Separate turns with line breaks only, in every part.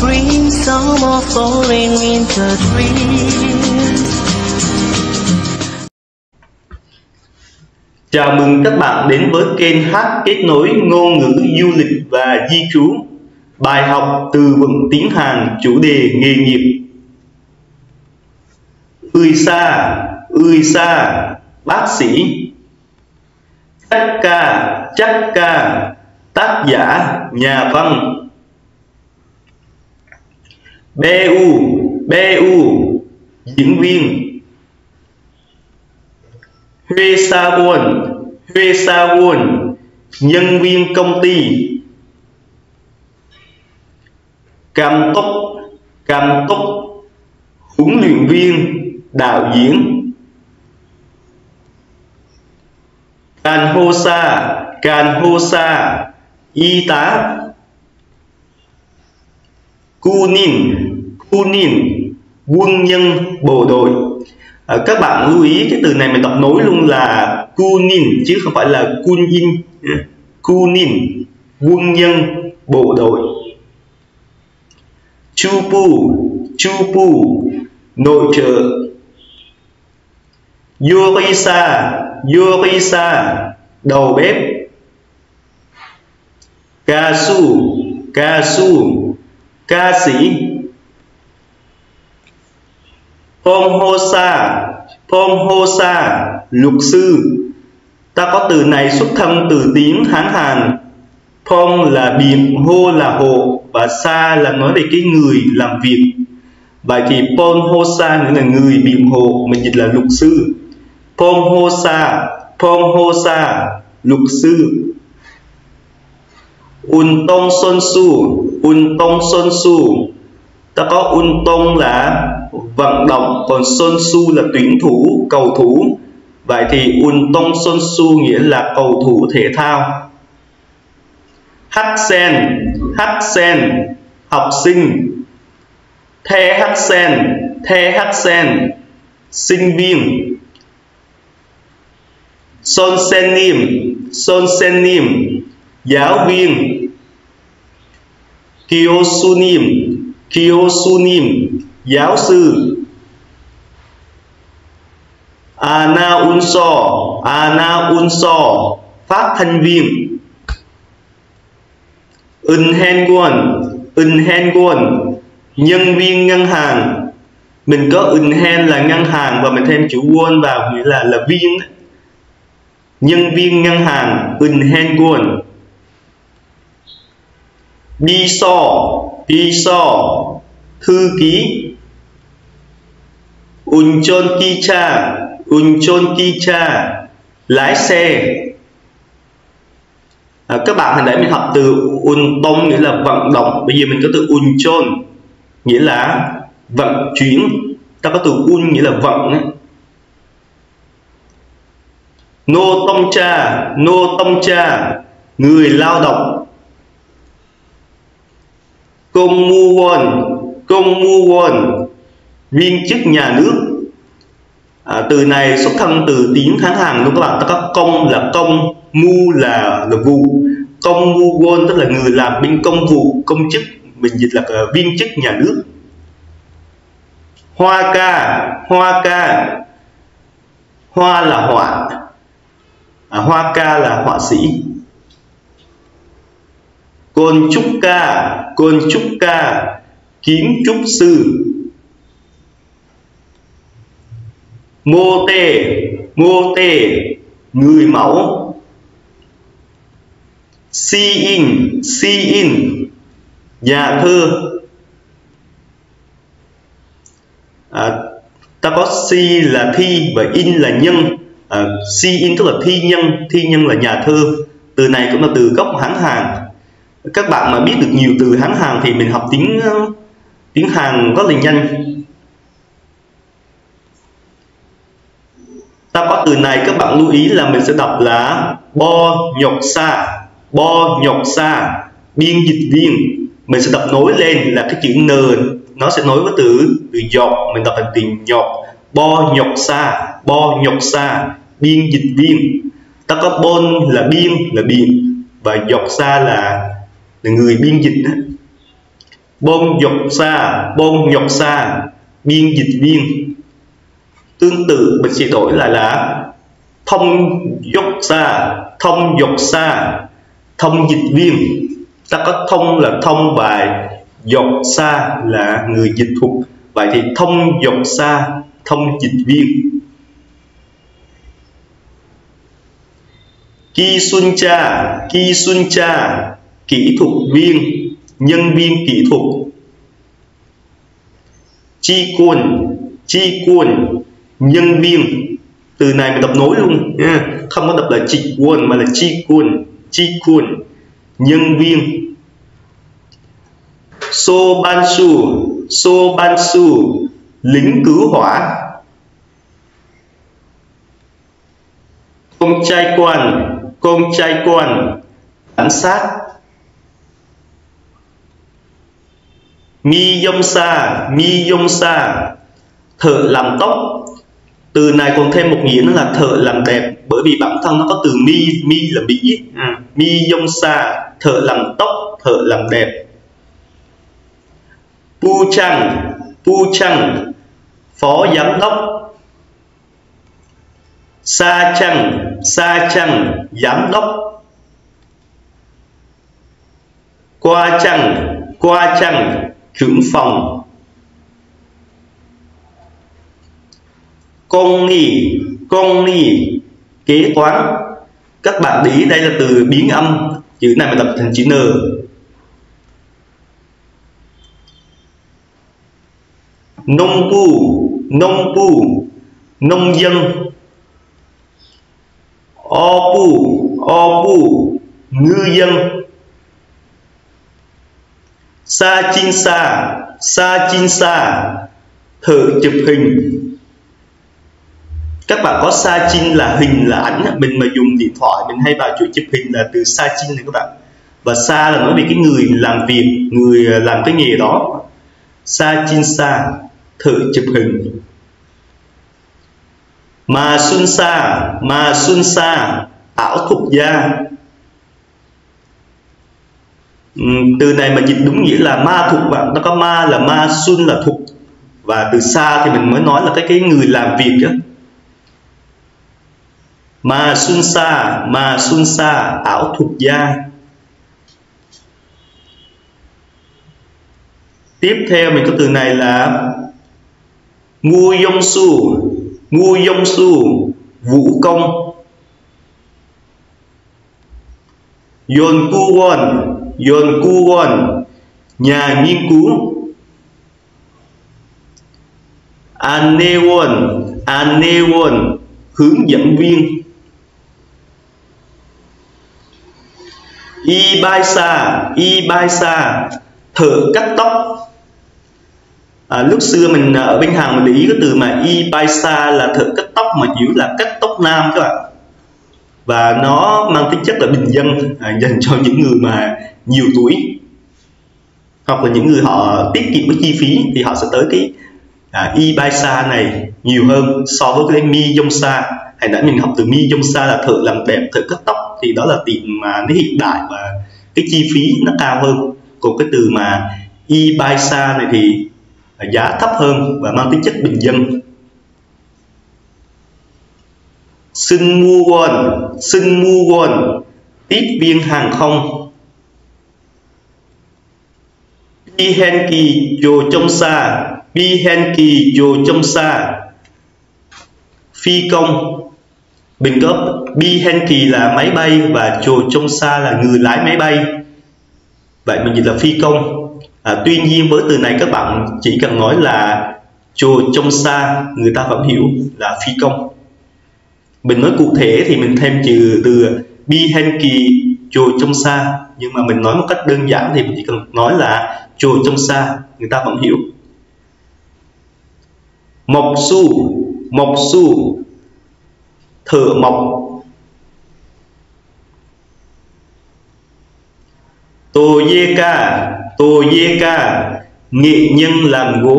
spring, summer, fall and winter dreams.
Chào mừng các bạn đến với kênh Hát Kết Nối Ngôn ngữ Du lịch và Di trú. Bài học từ vựng tiếng Hàn, chủ đề nghề nghiệp. Ui sa, bác sĩ. Chắc ca, tác giả, nhà văn. Bu, diễn viên. Huê sa won, nhân viên công ty. Cam tốc, huấn luyện viên, đạo diễn. Can hô sa, y tá. Kunin, quân nhân bộ đội. Các bạn lưu ý cái từ này mình đọc nối luôn là Kunin chứ không phải là Kunin. Kunin, quân nhân bộ đội. Chupu, nội trợ. Yorisa, đầu bếp. Kasu, ca sĩ. Pomhosa, luật sư. Ta có từ này xuất thân từ tiếng Hán Hàn. Pom là biển, hô là hộ và sa là nói về cái người làm việc. Vậy thì Pomhosa nghĩa là người biện hộ, mình dịch là luật sư. Pomhosa, luật sư. Untong Sonsu. Ta có Untong là vận động, còn Sonsu là tuyển thủ, cầu thủ. Vậy thì Untong Sonsu nghĩa là cầu thủ thể thao. Haksen, học sinh. The Haksen, sinh viên. Sonsenim, giáo viên. Kyosunim, giáo sư. Announcer, phát thanh viên. Unhenguon, nhân viên ngân hàng. Mình có unhen là ngân hàng và mình thêm chữ won vào nghĩa là viên. Nhân viên ngân hàng, unhenguon. Biso, thư ký. Unchon kicha, lái xe. Các bạn hồi nãy mình học từ untong nghĩa là vận động, bây giờ mình có từ unchon nghĩa là vận chuyển. Ta có từ nghĩa là vận. Nô tông cha, người lao động. Công mu won, viên chức nhà nước. Từ này xuất thân từ tiếng Hán Hàn luôn các bạn. Ta có công là công, mu là vụ. Công mu won tức là người làm bên công vụ, công chức, mình dịch là viên chức nhà nước. Hoa ca, hoa là họa. Hoa ca là họa sĩ. Côn trúc ca, kiến trúc sư. Mô tê, người mẫu. Si in, nhà thơ. Ta có si là thi và in là nhân. Si in tức là thi nhân là nhà thơ. Từ này cũng là từ gốc Hán Hàn. Các bạn mà biết được nhiều từ Hán Hàn thì mình học tiếng Hàn rất là nhanh. Ta có từ này các bạn lưu ý là mình sẽ đọc là bo nhọc sa, biên dịch viên. Mình sẽ đọc nối lên là cái chữ n, nó sẽ nối với từ dọc, mình đọc thành từ nhọc. Bo nhọc sa, biên dịch viên. Ta có bon là biên là biện và dọc sa là người biên dịch đó. Bon nhọc xa, biên dịch viên. Tương tự mình sẽ đổi lại là thông dọc xa, thông dịch viên. Ta có thông là thông và dọc xa là người dịch thuật. Vậy thì thông dọc xa, thông dịch viên. Ki Sun Cha, kỹ thuật viên, nhân viên kỹ thuật. Chi Quân, nhân viên. Từ này mình đọc nối luôn nha, không có đọc là Chi Quân mà là Chi Quân, nhân viên. So Ban Su, lính cứu hỏa. Con trai quan, cảnh sát. Mi Yong Sa, thợ làm tóc. Từ này còn thêm một nghĩa nữa là thợ làm đẹp, bởi vì bản thân nó có từ mi là mỹ. Mi Yong Sa, thợ làm tóc, thợ làm đẹp. Pu Chang, phó giám đốc. Sa Chang, giám đốc. Qua Chang, trưởng phòng. Công ni, kế toán. Các bạn để ý đây là từ biến âm, chữ này mình đọc thành chữ N. Nông pu, nông dân. O pu, ngư dân. Sa Chin Sa, thợ chụp hình. Các bạn có sa chin là hình là ảnh, mình mà dùng điện thoại mình hay vào chuỗi chụp hình là từ sa chin này các bạn. Và sa là nói về cái người làm việc, người làm cái nghề đó. Sa Chin Sa, thợ chụp hình. Ma Sun Sa, ảo thuật gia. Từ này mà dịch đúng nghĩa là ma thuật bạn, nó có ma là ma, Sun là thuật, và từ sa thì mình mới nói là cái người làm việc đó. Ma Sun Sa, ảo thuật gia. Tiếp theo mình có từ này là Ngu Yong Su, vũ công. Yon Ku Won, nhà nghiên cứu. An Ne Won, hướng dẫn viên. Y Bai Sa, thợ cắt tóc. Lúc xưa mình ở bên Hàn mình để ý cái từ mà Y Bai Sa là thợ cắt tóc, mà chủ yếu là cắt tóc nam các bạn, và nó mang tính chất là bình dân, dành cho những người mà nhiều tuổi hoặc là những người họ tiết kiệm với chi phí thì họ sẽ tới cái Y Bai Sa này nhiều hơn so với cái Mi Yong Sa. Hồi nãy mình học từ Mi Yong Sa là thợ làm đẹp, thợ cắt tóc, thì đó là tiệm mà nó hiện đại và cái chi phí nó cao hơn. Còn cái từ mà Y Bai Sa này thì giá thấp hơn và mang tính chất bình dân. Sun Mu Won, tiếp viên hàng không. Bi Hen Ki Jo Trong Sa, phi công. Mình có Bi Hen Ki là máy bay và Jo Trong Sa là người lái máy bay, vậy mình dịch là phi công. Tuy nhiên với từ này các bạn chỉ cần nói là Jo Trong Sa, người ta vẫn hiểu là phi công. Mình nói cụ thể thì mình thêm từ Bi Hen Ki Jo Trong Sa, nhưng mà mình nói một cách đơn giản thì mình chỉ cần nói là Jo Trong Sa, người ta vẫn hiểu. Mộc Su, thợ mộc. Tô Ye Ka, nghệ nhân làm gốm.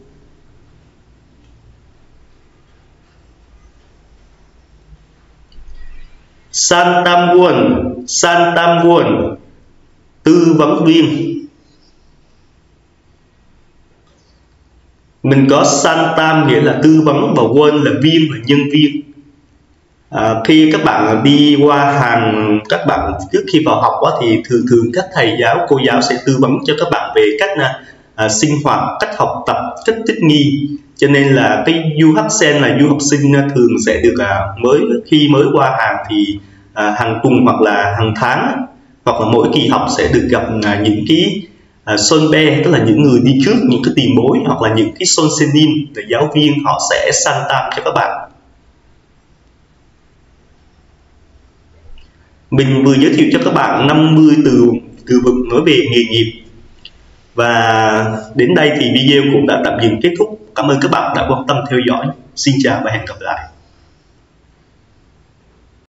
San Tam Won, tư vấn viên. Mình có san tam nghĩa là tư vấn và won là viên, là nhân viên. Khi các bạn đi qua hàng, các bạn trước khi vào học thì thường các thầy giáo, cô giáo sẽ tư vấn cho các bạn về cách sinh hoạt, cách học tập, cách thích nghi. Cho nên là cái du học sinh là du học sinh thường sẽ được khi mới qua hàng thì hàng tuần hoặc là hàng tháng hoặc là mỗi kỳ học sẽ được gặp những cái sonbe, tức là những người đi trước, những cái tiền bối, hoặc là những cái sonsenin là giáo viên, họ sẽ san tam cho các bạn. Mình vừa giới thiệu cho các bạn 50 từ vựng nói về nghề nghiệp. Và đến đây thì video cũng đã tạm dừng kết thúc. Cảm ơn các bạn đã quan tâm theo dõi. Xin chào và hẹn gặp lại.